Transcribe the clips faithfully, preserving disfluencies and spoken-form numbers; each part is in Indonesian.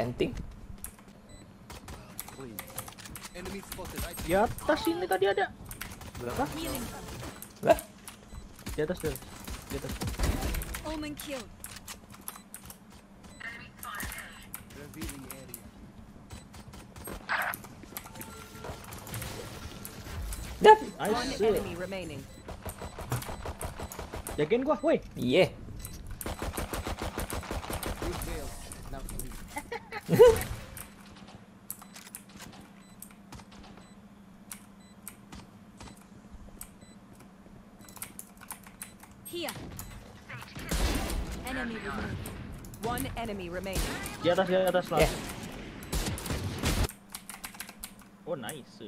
planting. Di atas ini tadi ada. Berapa? Lah, Di atas, di atas. Di atas. Omen killed. dah. One Nice. enemy remaining. Jagain gua, woi. Iya. Here. Enemy remaining. One enemy remaining. Di atas, di atas lah. Ya. Oh, nice.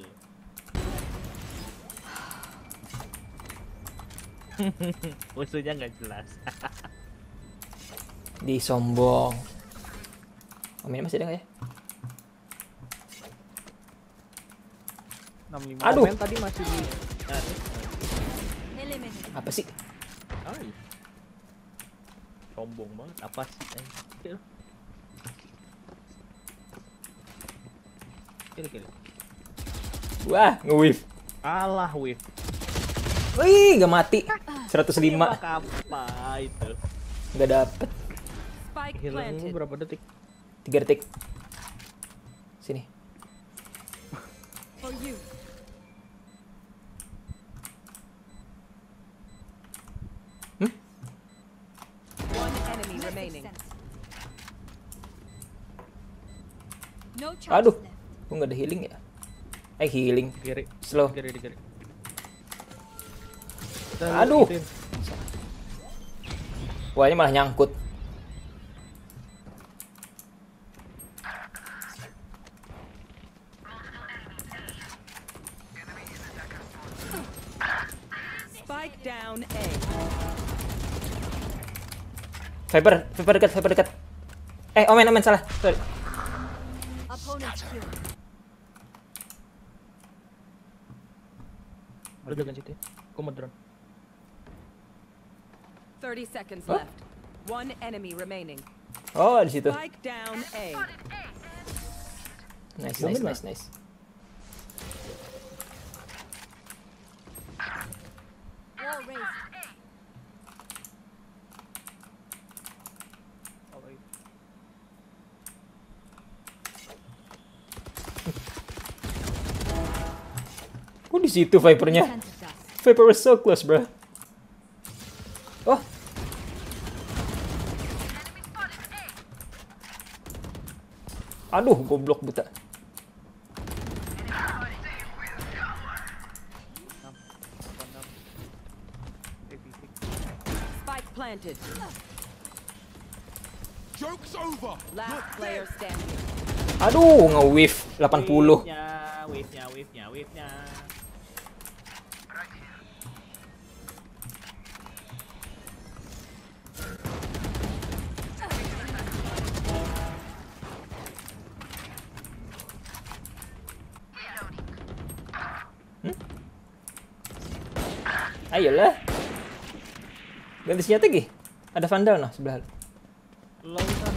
Musuhnya nggak jelas. Disombong. Omen masih ada nggak ya? enam puluh lima Aduh. komen tadi masih di. Nah, ini. Eliminated. Apa sih? Ay. Sombong banget. Apa sih? Anjir. Kiri kiri. Wah, nge-whiff. Alah, wave. Wih, nggak mati. seratus lima. Apa itu? Nggak dapet. Spike Healing planted. berapa detik? tiga detik. Sini. For you. One enemy remaining. No charge Aduh, left. gua nggak ada healing ya? Eh, healing. Kiri. Slow. Kiri di kiri. Kita Aduh. gituin. Wah, ini malah nyangkut. Spike down A. Viper, Viper dekat, Viper dekat. Eh, Omen, Omen salah. Sorry. Opponent killed. Udah kan situ. Gua mau drone. Thirty seconds Huh? left. One enemy remaining. Oh, di situ. Spike down A. Nice, Gua nice, mid lah. nice, nice. Wall raised. Oh, di situ Vipernya. Planted us. Viper was so close, bro. Oh. Aduh, goblok buta. Spike planted. Joke's over. Last player standing. Aduh, nge-whiff delapan puluh. Wave-nya, wave-nya, wave-nya, wave-nya. Ayolah. Ganti senjata lagi. Ada Vandal noh sebelah. Lo bisa.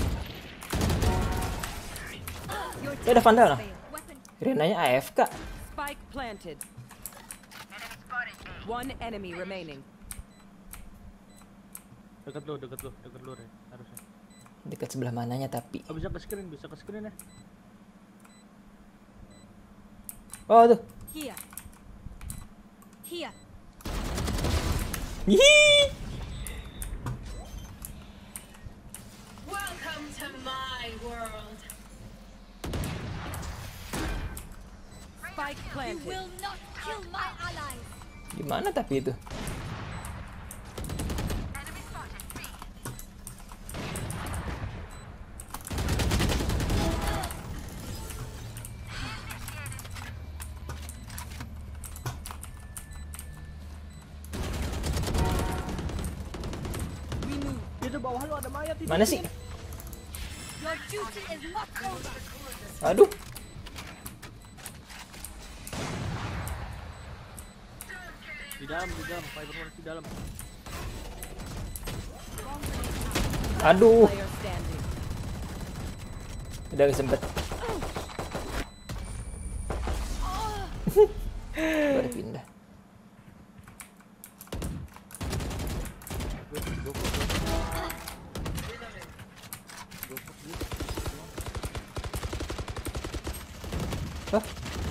Your Ya ada Vandal noh. failed. Weapon. Renanya A F K. Spike planted. One enemy remaining. Dekat lu, dekat lu, dekat lu, Re. Harusnya. Dekat sebelah mananya tapi. Oh, bisa ke screen, bisa ke screen ya. Oh, tuh. Here. Here. Hihi. Welcome to my world. Spike You planted. will not kill my allies. Gimana tapi itu? We move. Itu bawah lu ada mayat itu. Mana sih? Your duty is not over. Aduh. Di dalam, di dalam, Fiber di dalam. Aduh. Player standing. Udah kesempet. Baru pindah. Hah?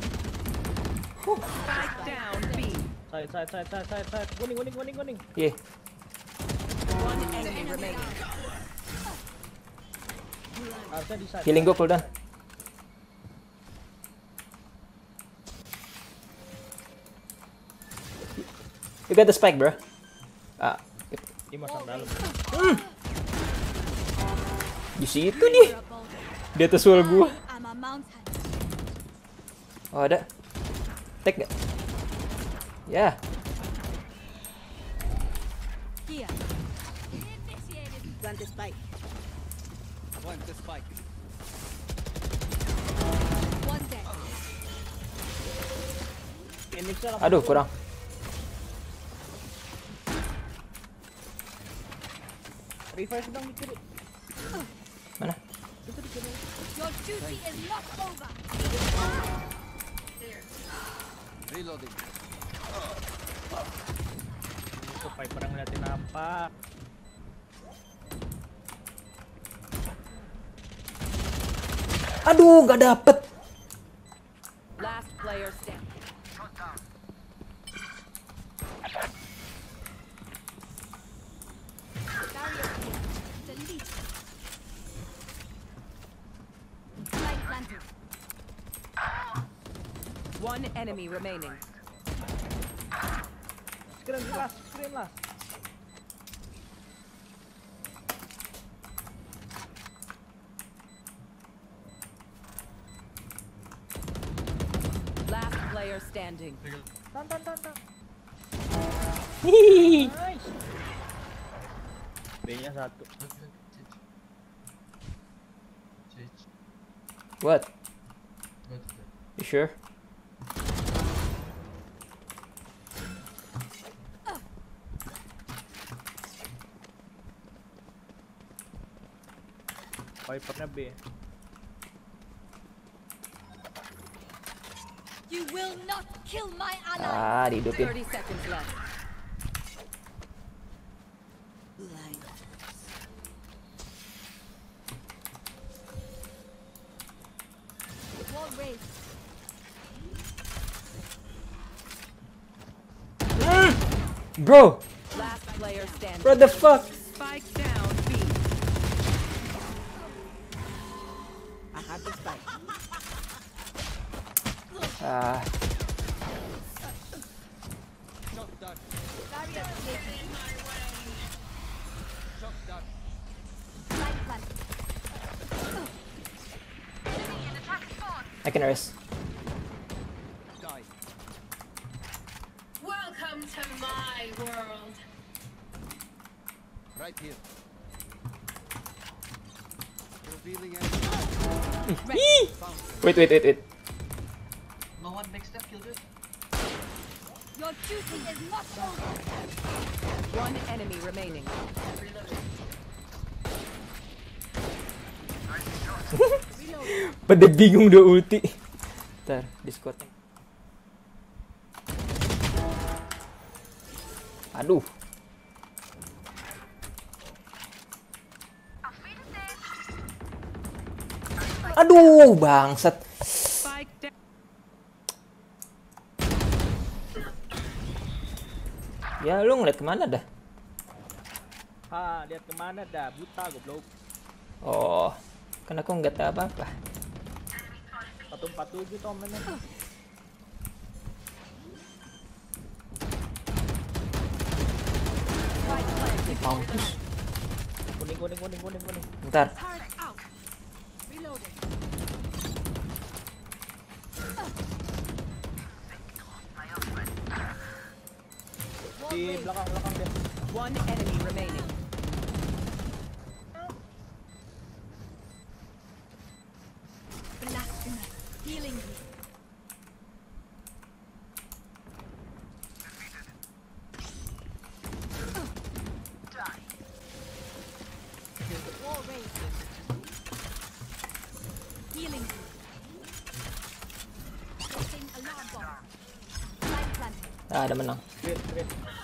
Spike down B. Side, side, side, side, side, side. Kuning, kuning, kuning, kuning. Iya. One enemy remaining. Harusnya di side. Healing gue cooldown. You got the spike, bro. Ah, Di masang dalam. di situ nih. Di atas wall gua. I'm a mountain. Oh, ada. Take nggak? Ya. Here. Initiated. Plant the spike. One dead. Phoenix-nya lah. Aduh, kurang. Revive sedang di kiri. Mana? Itu di kiri. Your duty is not over. Itu Viper yang ngeliatin apa? Aduh, nggak dapet. Last player standing. Barrier here. Delete. Light planted. One enemy remaining. Screen last, screen last. Last player standing. Tan, tan, tan, tan. Hihihi. Nice. B-nya satu. What? You sure? Vipernya B. You will not kill my ally. Ah, dihidupin. Thirty seconds left. Wall raised. Bro, Last player standing. what the fuck? Spike down B. I have the spike. Ah, Barrier created. Light planted. I can rest. Welcome to my world. Right here. Revealing enemy. Wait, wait, wait, wait. No one next step killed it. Your duty is not over. One enemy remaining. Pada bingung udah ulti. Ntar, Discord. Aduh. Aduh, bangsat. Spike down. Ya, lu ngeliat kemana dah? Ha, lihat kemana dah? Buta goblok. Oh, kan aku nggak tahu apa-apa. satu empat tujuh tomennya. Mampus. Kuning, kuning, kuning, kuning, kuning. Ntar. Turret out. Reloading. Wall Di raised. belakang, belakang dia. One enemy remaining. Blasphemous. Healing you. Wall raised. Ah, udah menang. Wait, wait.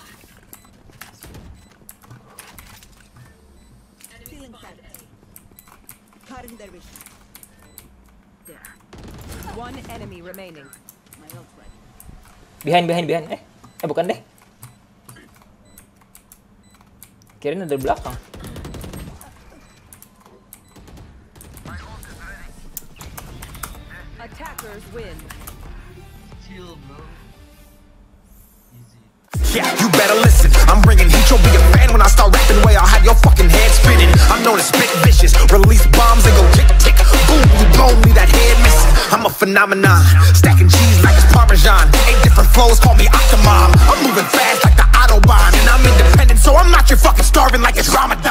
Feeling sad. Cutting their vision. There. One enemy remaining. My ult ready. Behind, behind, behind. Eh, eh bukan deh. Kirain ada di belakang. Attackers win. Chill, bro. Easy. Yeah, you better listen. I'm bringing heat. You'll be a fan when I start rapping. Way I'll have your fucking head spinning. I'm known as spit vicious. Release bombs and go tick tick. Boom, you blow me that head missing. I'm a phenomenon. Stacking cheese like it's Parmesan. Eight different flows, call me Octomom. I'm moving fast like the Autobahn, and I'm independent, so I'm not your fucking starving like it's Ramadan.